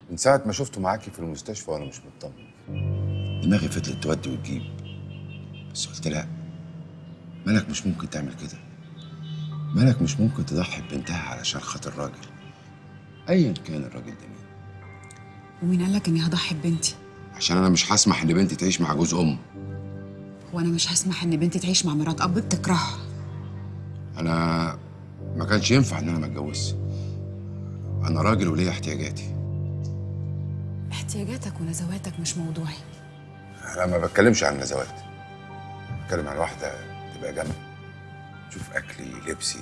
من ساعة ما شفته معاكي في المستشفى وأنا مش مطمن. دماغي فضلت تودي وتجيب، بس قلت لا، مالك مش ممكن تعمل كده. مالك مش ممكن تضحي ببنتها علشان خاطر راجل، أيا كان الراجل ده مين. ومين قالك إني هضحي ببنتي؟ عشان أنا مش هسمح إن بنتي تعيش مع جوز أم. وأنا مش هسمح إن بنتي تعيش مع مرات أب بتكرهها. أنا ما كانش ينفع إن أنا ما أتجوزش. أنا راجل وليا احتياجاتي. احتياجاتك ونزواتك مش موضوعي. أنا ما بتكلمش عن نزوات، بتكلم عن واحدة تبقى جنبي، تشوف أكلي لبسي.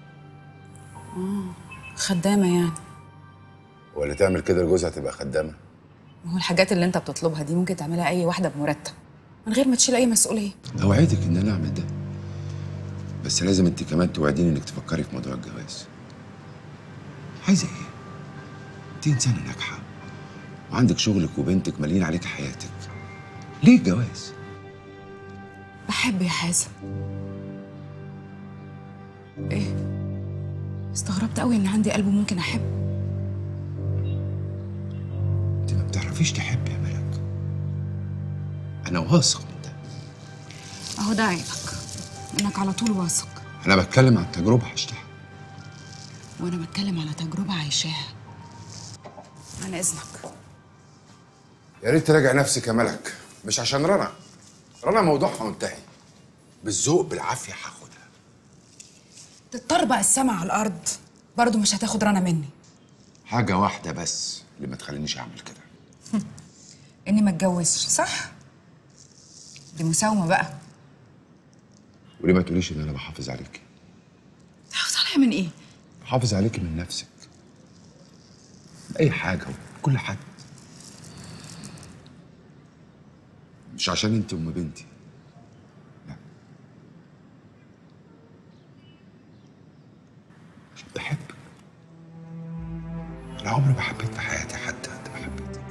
خدامة يعني؟ ولا تعمل كده لجوزها تبقى خدامة؟ ما هو الحاجات اللي أنت بتطلبها دي ممكن تعملها أي واحدة بمرتب من غير ما تشيل أي مسؤولية. أوعدك إن أنا أعمل ده، بس لازم أنت كمان توعديني إنك تفكري في موضوع الجواز. عايزة إيه؟ أنت إنسانة ناجحة وعندك شغلك وبنتك مالين عليك حياتك، ليه الجواز؟ بحب يا حازم. إيه؟ استغربت قوي إن عندي قلب ممكن أحب. أنت ما بتعرفيش تحبي يا ملك، أنا واثق من ده. أهو ده عيبك، إنك على طول واثق. أنا بتكلم عن تجربة عشتها. وأنا بتكلم على تجربة عايشاها. عن إذنك. يا ريت تراجع نفسك يا ملك، مش عشان رنا موضوعها منتهي. بالذوق بالعافية هاخدها. تتطربق السما على الأرض برضه مش هتاخد رنا مني. حاجة واحدة بس اللي ما تخلينيش أعمل كده. إني ما اتجوزش، صح؟ دي مساومة بقى. وليه ما تقوليش إن أنا بحافظ عليكي؟ تحافظ عليا من إيه؟ بحافظ عليكي من نفسك، من أي حاجة وكل حد. مش عشان أنت أم بنتي، لا، عشان بحبك. أنا عمري ما حبيت في حياتي حد قد ما حبيتك.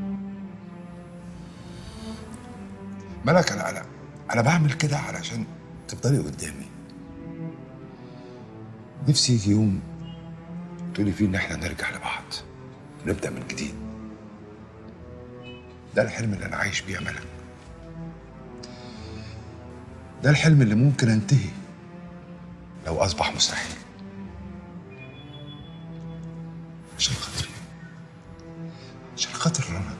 ملك، أنا بعمل كده علشان تفضلي قدامي. نفسي يجي يوم تقولي فيه إن إحنا نرجع لبعض ونبدأ من جديد. ده الحلم اللي أنا عايش بيه يا ملك. ده الحلم اللي ممكن انتهي لو أصبح مستحيل. عشان خاطري، عشان خاطر رنا.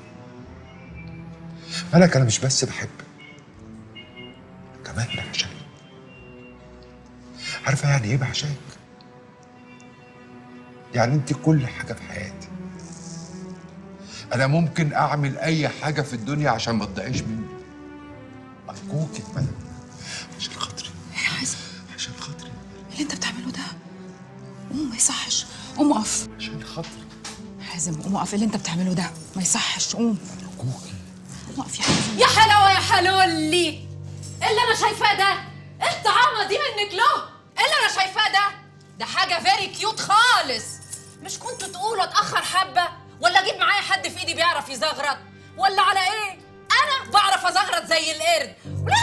ملك، أنا مش بس بحبك، كمان بعشقك. عارفة يعني إيه بعشقك؟ يعني أنت كل حاجة في حياتي. أنا ممكن أعمل أي حاجة في الدنيا عشان ما تضيعيش مني. أرجوكي يا ملك، عشان خاطري. يا حازم، عشان خاطري. اللي أنت بتعمله ده قوم، ما يصحش. قوم اقف. عشان خاطري. حازم قوم اقف، اللي أنت بتعمله ده ما يصحش. قوم. أرجوكي. قوم اقف يا حازم. يا حلاوة يا حلولي، اللي أنا شايفاه ده الطعامة دي منك له. اللي أنا شايفاه ده حاجة فيري كيوت خالص. مش كنتوا تقولوا اتأخر حبة، ولا أجيب معايا حد في إيدي بيعرف يزغرط، ولا على إيه؟ أنا بعرف أزغرط زي القرد. ولا